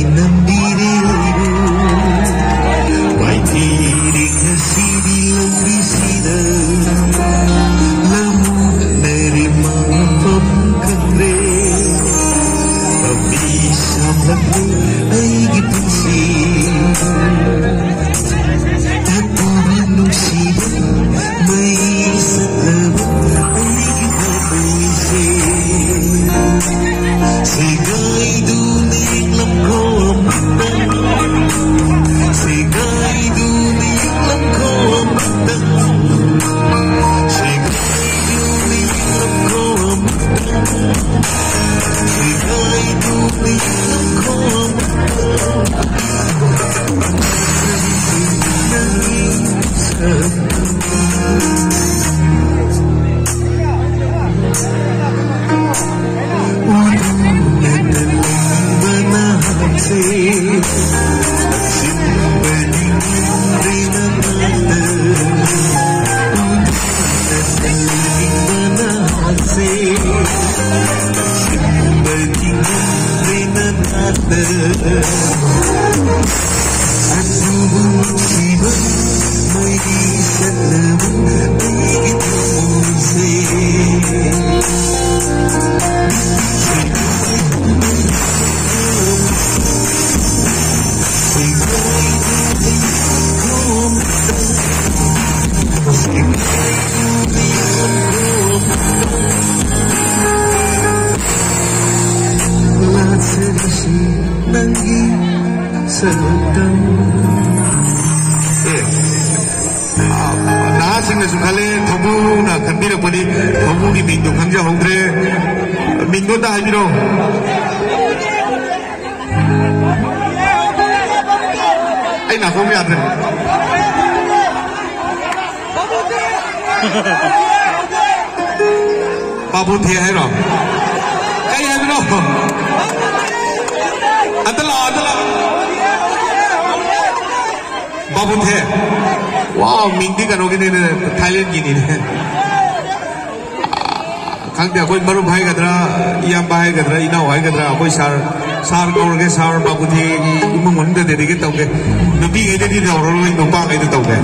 Sar kau sar babu the imong onda de ke tau ke nabi ke de da ro lo no pa ke de tau ke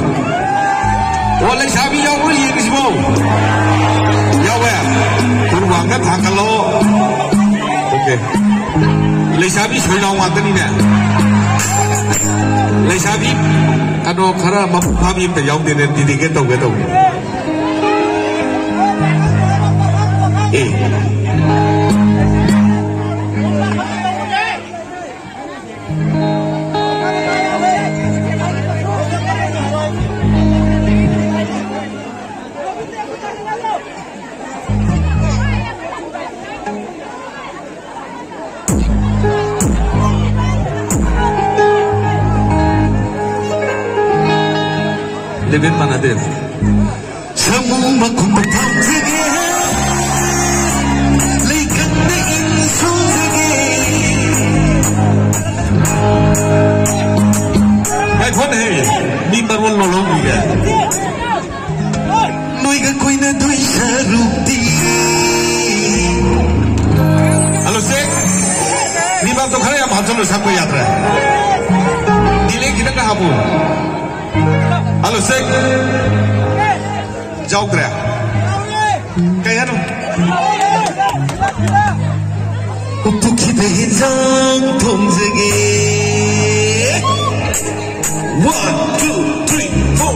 wala shabi yaw ko yi kismo yaw ya kun wang ka thang lo okay le shabi soi law wa tani ne le shabi kado khara ma pha bi pe yaw de de ke tau ke tau Lebih mana deh? Semua makum bertangga, lekan dengan sungai. Hai kau ni, ni baru lolong juga. Noi kan kau nak doi sarukti. Halo Sek, ni baru tu kerana yang macam lu siapa yatra? Nilai kita dah hapu. Halo Sek, jauh kerja. Kayak mana? Untuk kita hilang thomzege. 1, 2, 3,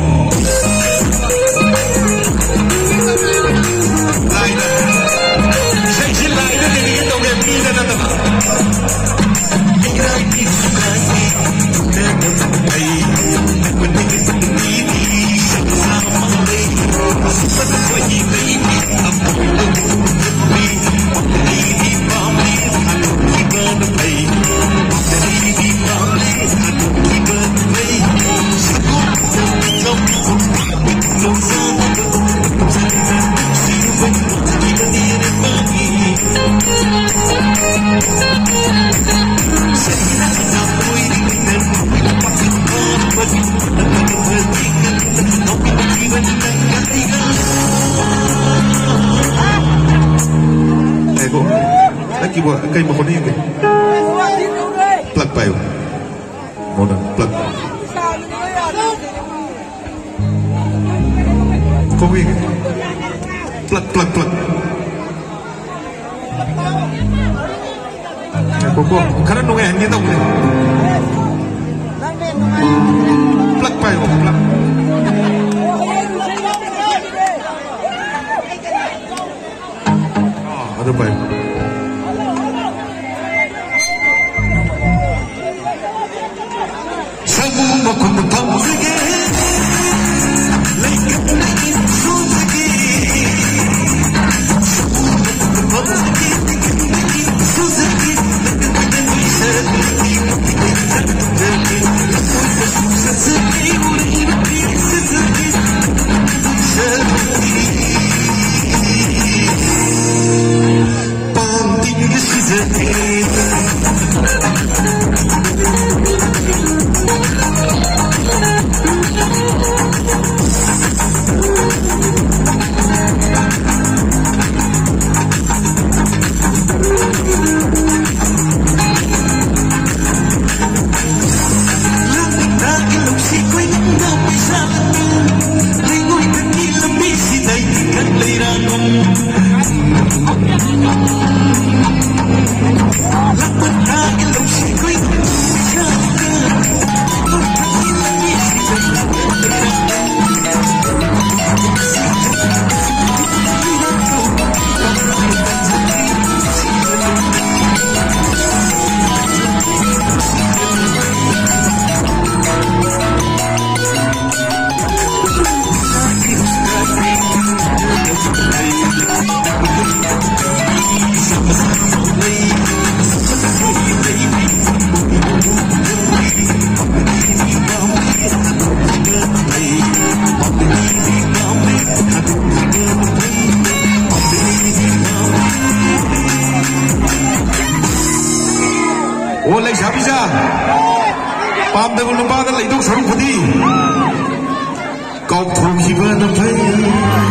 4. Lain dah. Saya lain dah jadi kita orang bila dah tak. Kita ini suka ni, dalam bayi. Kayak mau kau ni ke? Plug plug payo. Muna, plug. Kung ini. Plug. Koko, karena nunggu yang kita boleh. Plug payo, plug. Ada payo. Semua kota pamsege, lekat lekat susage. Semua kota pamsege, susage. Oleh siapa pam dengan lembaga itu seru putih kau pun hiburan apa